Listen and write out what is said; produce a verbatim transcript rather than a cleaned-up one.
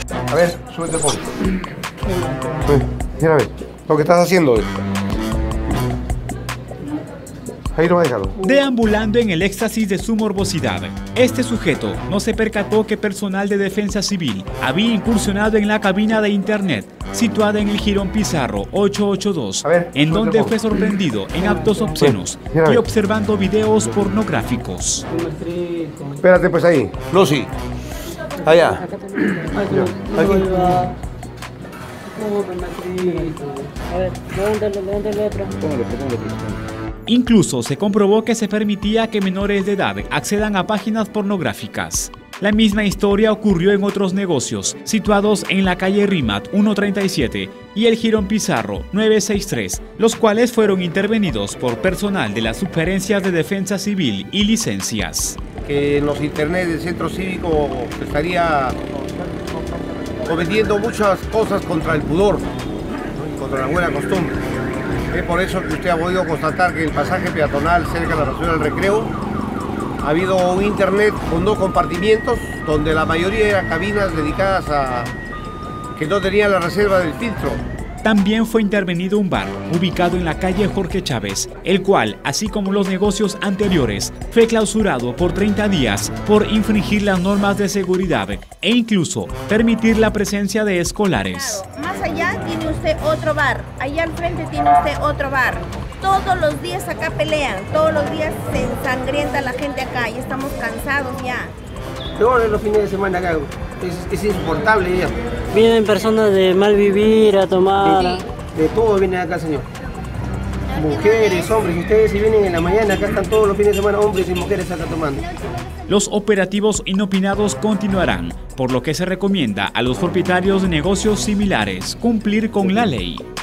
A ver, súbete un poco. Mira, a ver, lo que estás haciendo. Ahí no va a dejarlo. Deambulando en el éxtasis de su morbosidad, este sujeto no se percató que personal de defensa civil había incursionado en la cabina de internet situada en el Jirón Pizarro ochocientos ochenta y dos, ver, en donde fue sorprendido en actos obscenos y observando videos pornográficos. Espérate pues ahí. No, sí. Allá. Aquí. A ver, levántalo, levántalo otro. Incluso se comprobó que se permitía que menores de edad accedan a páginas pornográficas. La misma historia ocurrió en otros negocios, situados en la calle Rimat ciento treinta y siete y el Jirón Pizarro novecientos sesenta y tres, los cuales fueron intervenidos por personal de las Subgerencias de Defensa Civil y Licencias. Que en los internet del centro cívico estaría cometiendo muchas cosas contra el pudor, contra la buena costumbre. Es por eso que usted ha podido constatar que el pasaje peatonal cerca de la Nacional del Recreo ha habido un internet con dos compartimientos donde la mayoría eran cabinas dedicadas a que no tenían la reserva del filtro. También fue intervenido un bar ubicado en la calle Jorge Chávez, el cual, así como los negocios anteriores, fue clausurado por treinta días por infringir las normas de seguridad e incluso permitir la presencia de escolares. Más allá tiene usted otro bar, allá al frente tiene usted otro bar. Todos los días acá pelean, todos los días se ensangrienta la gente acá y estamos cansados ya. Peor es los fines de semana acá, es, es insoportable ya. Vienen personas de mal vivir, a tomar... De, de todo vienen acá, señor. Mujeres, hombres, ustedes si vienen en la mañana, acá están todos los fines de semana hombres y mujeres acá tomando. Los operativos inopinados continuarán, por lo que se recomienda a los propietarios de negocios similares cumplir con la ley.